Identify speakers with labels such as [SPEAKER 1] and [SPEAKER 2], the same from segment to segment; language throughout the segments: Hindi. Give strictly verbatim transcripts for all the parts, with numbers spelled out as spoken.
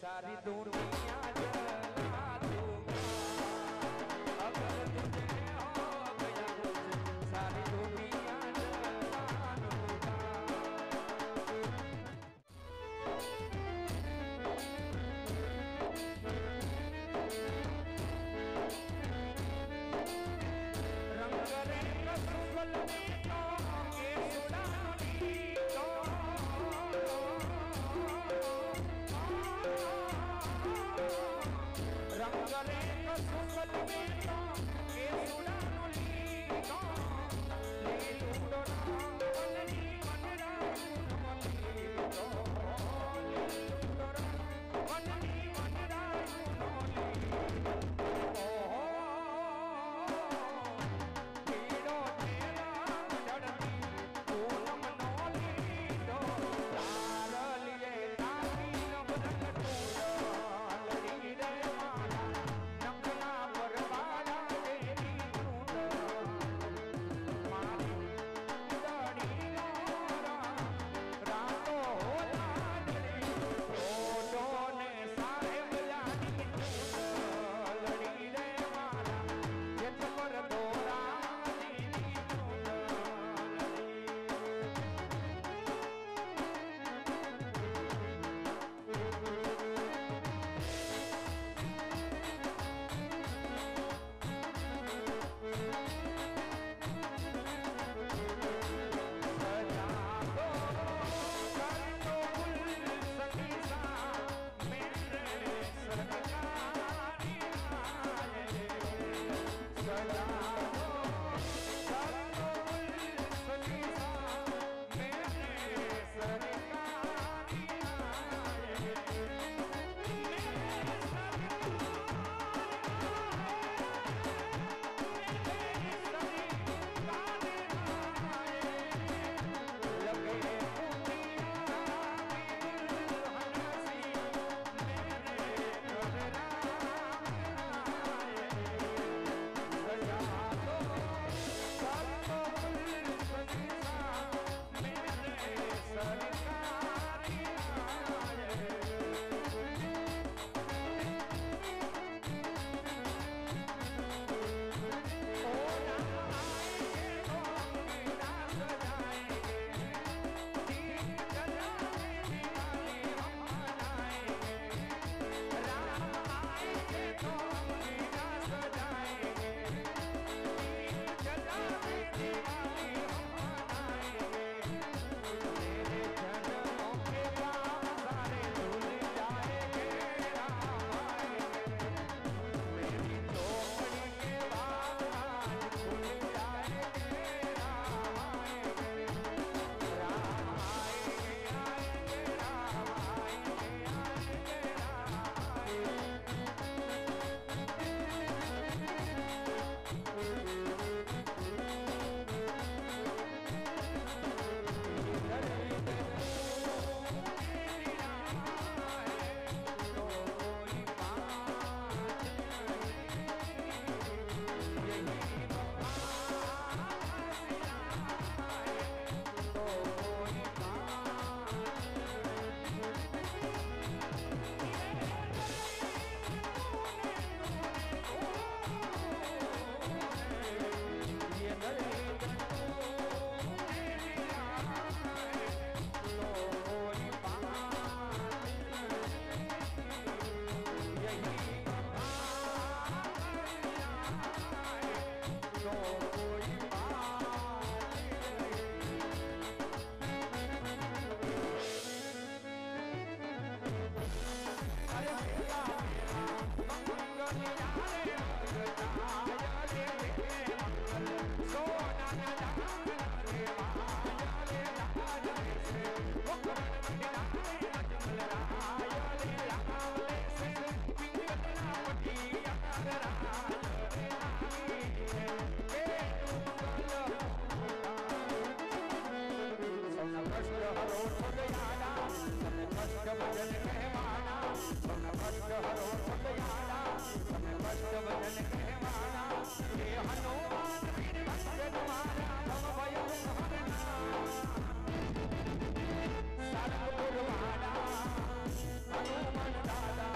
[SPEAKER 1] सारी दुनिया जला दूंगा अगर तुझे हो गया कुछ सारी दुनिया जला दूंगा। रंग रंग सुगल में तो के सुरानी तो रंग रंग सुगल में तो के सुरानी तो ले लूंडो मननी मनरा मननी तो ले लूंडो मननी मनरा मननी ओ हीरो तेरा जड़ती पूनम नौली तो तार लिए ताकी नवरंग टूट लड़ी रे माला नखना बरबाड़ा तेरी टूट मारी दड़ी नौरा रातो होला डरी रोडो ने साहेब जानी टूट लड़ी रे माला जत पर दोरा हनुमान दादा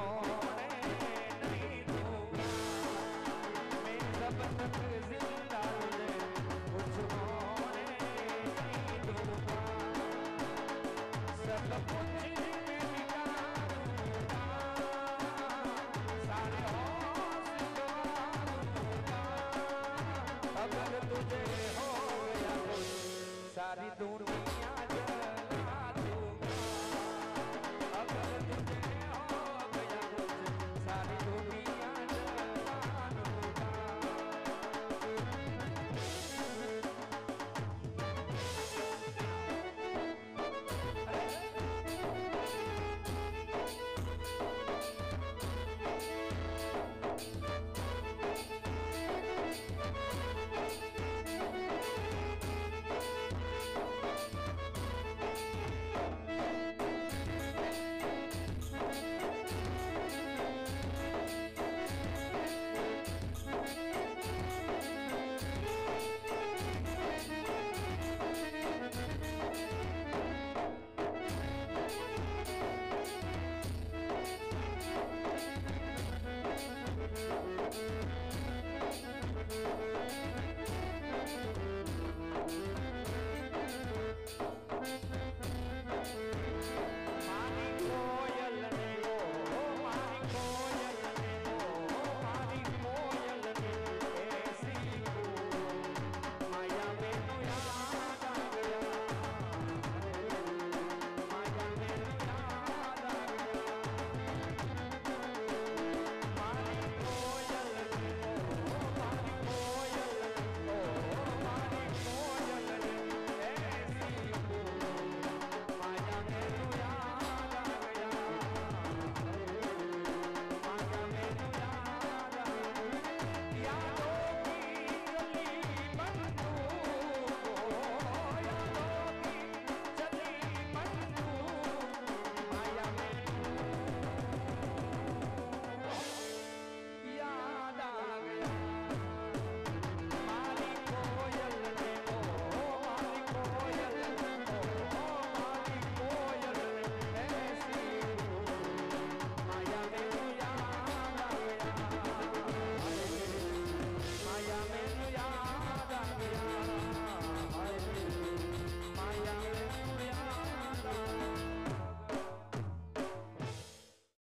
[SPEAKER 1] खोने नहीं दूंगा, मैं जब तक जिंदा तुझे कुछ खोने नहीं दूंगा, सब कुछ मैं मिटा दूंगा, सारे होश गवा दूंगा, अगर तुझे हो गया कुछ सारी दुनिया जला दूंगा, अगर तुझे हो गया कुछ सारी दुनिया जला दूंगा। मारी कोयल ने वो मारी